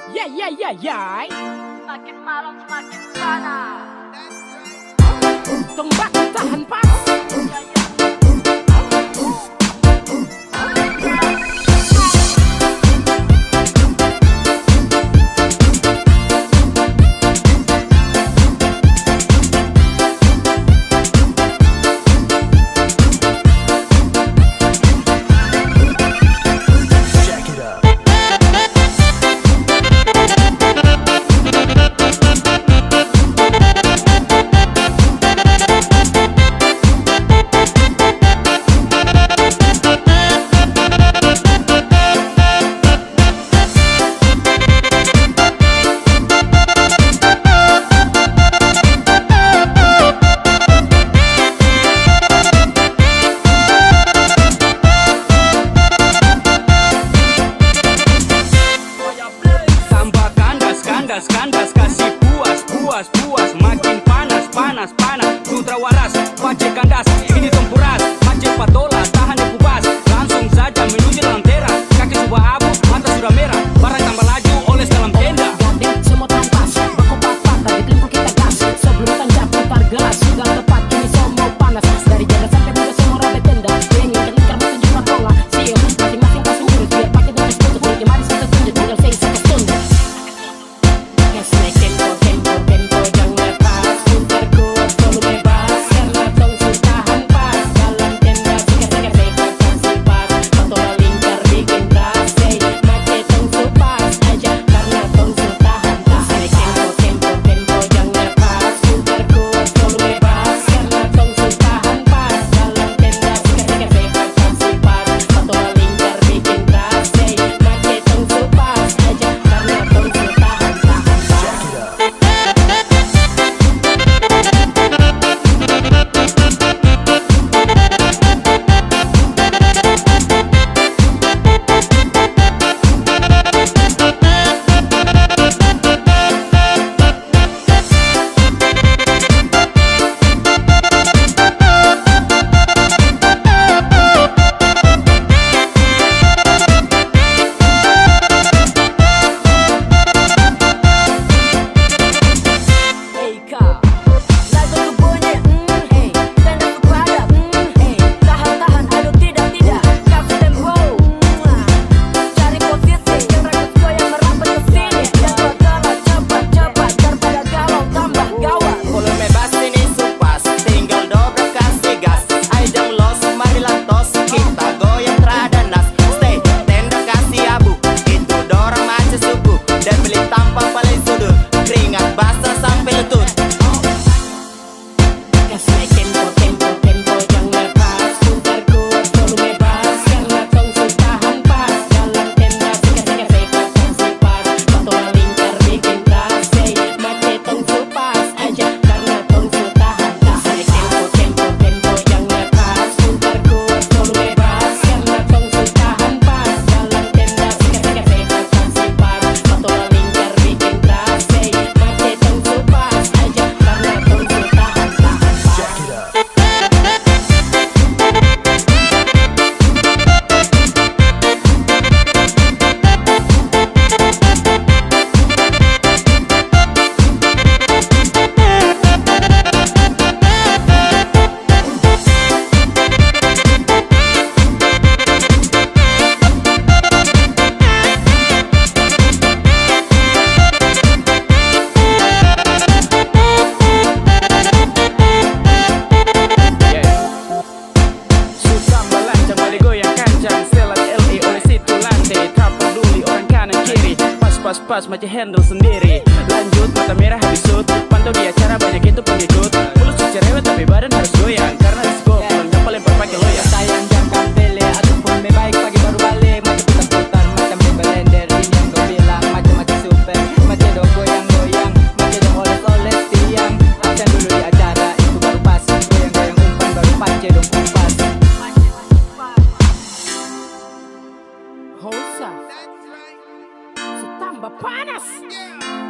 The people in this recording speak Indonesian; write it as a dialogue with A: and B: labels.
A: Ya.
B: Makin malam semakin panas.
A: Tembak tahan pas. Kandas kasih puas makin panas putra waras pace kandas ini tempuras pace patola tahan di kubas langsung saja menuju dalam teras kaki sudah abu mata sudah merah barang tambah laju oles dalam tenda
C: gandeng semua tampas baku papat target limpah kita gas sebelum tanjap putar gelas sudah tepat kini semua panas dari jalan sampai muda semua rada tenda pengen kelingkar mau tunjuk patola sio masing-masing pasang jurus biar pakai tugas untuk beli mari satu tunjuk tinggal saya satu tunduk. Gas naik tempo jangan lepas putar kuat selalu bebas karena tong tahan pas dalam tenda sikat-sikat bebas kasih pas patola lingkar bikin gas macet tong pas aja karena tong tahan pas naik tempo jangan lepas putar kuat selalu bebas karena tong tahan pas dalam tenda sikat-sikat bebas kasih pas patola lingkar bikin gas macet tong pas aja karena tong tahan pas.
A: Pas macam handle sendiri lanjut mata merah habis shoot pantau di acara banyak itu pengikut mulut cerewet tapi badan harus goyang karena disco yang paling pakai loyang
C: Sayang jangan pele ataupun baik pagi baru balik macam putar-putar macam blender ini yang gue bilang macam super macam do goyang-goyang macam do oles-oles tiang absen dulu di acara itu baru pas goyang-goyang umpan baru pace dong kumpas
A: Hosa tambah panas.